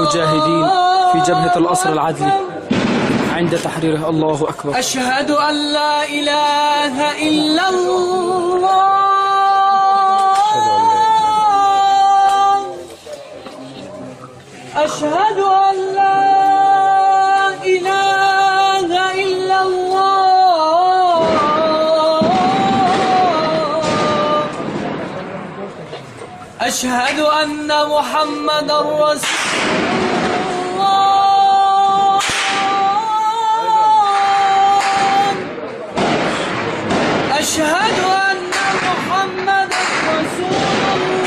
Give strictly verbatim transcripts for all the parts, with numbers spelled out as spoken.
المجاهدين في جبهة الأسر العدلي عند تحريره. الله أكبر. أشهد أن لا إله إلا الله. أشهد أن لا إله إلا الله. أشهد أن محمدا رسول الله. أشهد أن محمدا رسول الله.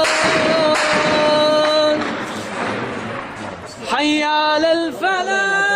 حي على الفلاح.